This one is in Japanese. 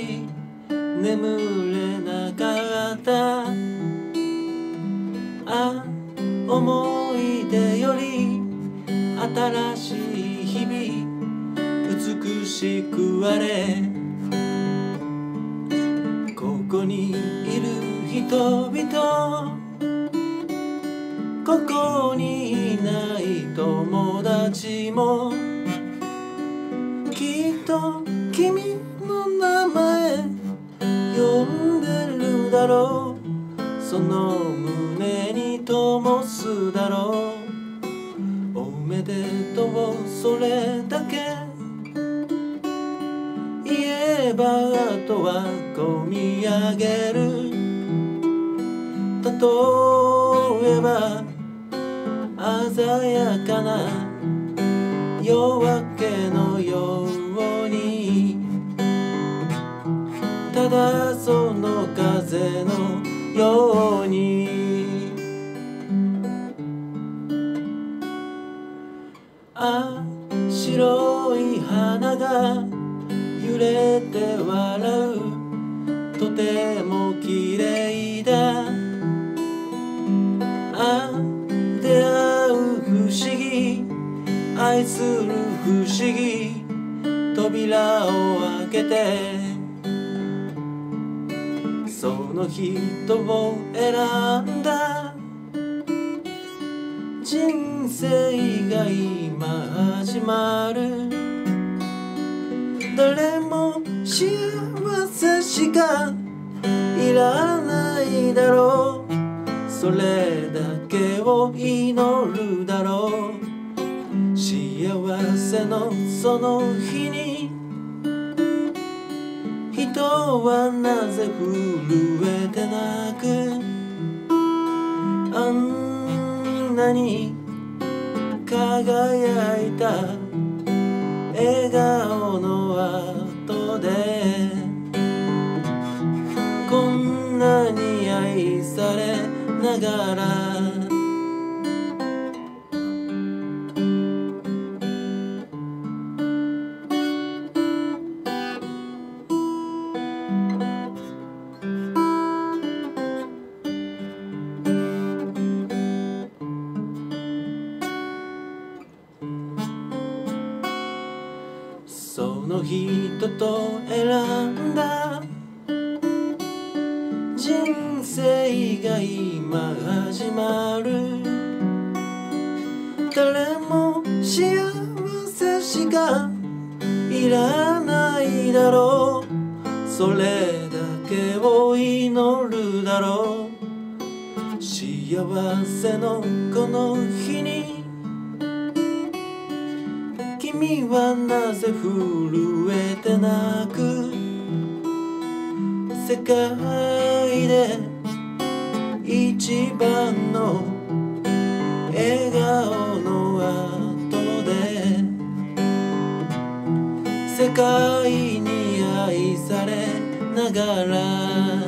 眠れなかった。あ、思い出より新しい日々美しくあれ。ここにいる人々、ここにいない友達もきっと君の名前呼んでるだろう。その胸に灯すだろう。おめでとう、それだけ言えばあとはこみ上げる。例えば鮮やかな夜明けのように、ただその風のように。あ、白い花が揺れて笑う。とても綺麗だ。あ、出会う不思議、愛する不思議、扉を開けてその人を選んだ。人生が今始まる。誰も幸せしかいらないだろう。それだけを祈るだろう。幸せのその日に人はなぜ震えて泣く。あんなに輝いた笑顔の後でこんなに愛されながら。その人と選んだ人生が今始まる。誰も幸せしかいらないだろう。それだけを祈るだろう。幸せのこの日に君はなぜ震えて泣く。世界で一番の笑顔の後で世界に愛されながら